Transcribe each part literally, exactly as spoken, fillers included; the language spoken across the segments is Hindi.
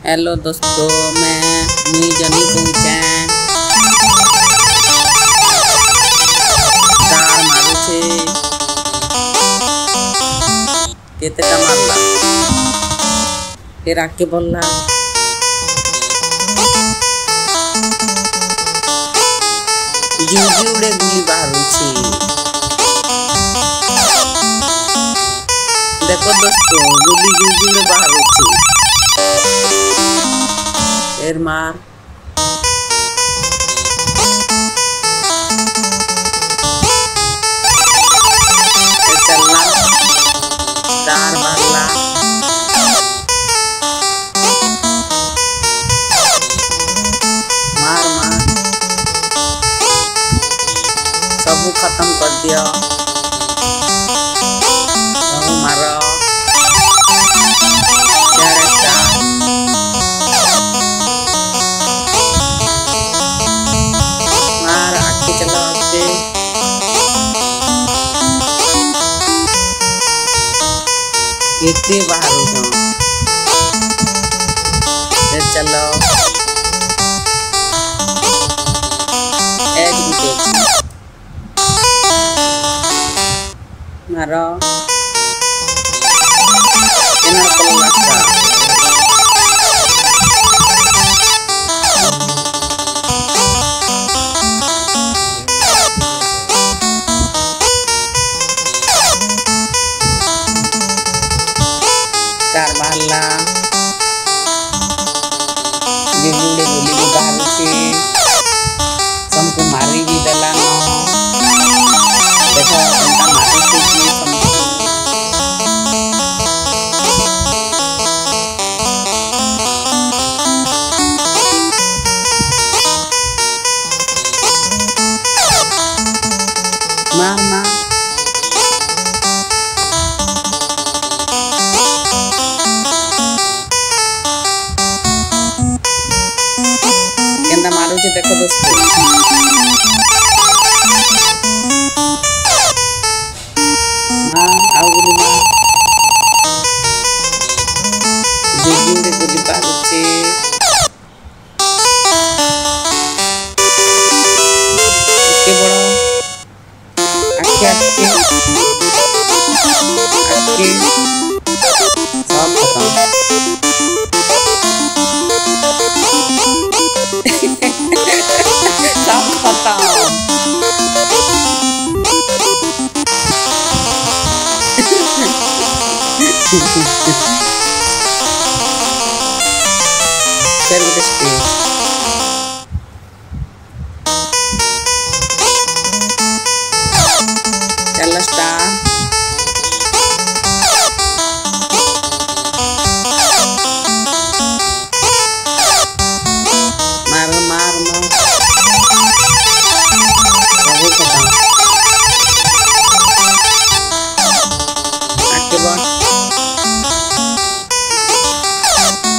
हेलो दोस्तों, मैं मुई जनी कहूचे तार मारू छे केतेटा मारला फिर आके बोलला जुजी उड़े गुली बाहर छे। देखो दोस्तों, गुली जुजी उड़े बाहर छे। फिर मार चलना स्टार मारला मार मार सब खत्म कर दिया। सब मारो कितने बाहर हो जाओ। फिर चलो एज बुटेज मारो इनर को लगता कार बाहरला जुजुड़े गुली भी बाहर छे सबको मारी भी देला न। देखो उनका मारी छे कि मार मार मारू छे। देखो दोस्तों, हाँ आओ गुली मार जुजी उड़े गुली बाहर छे। इसके बड़ा आके आके आके सब खत्म। सब खत्म। फिर स्टेज चल स्टार मार मार मार सब खत्म। आके बोल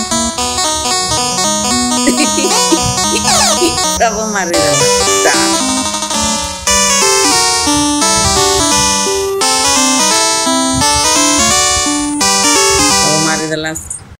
सब मारे स्टार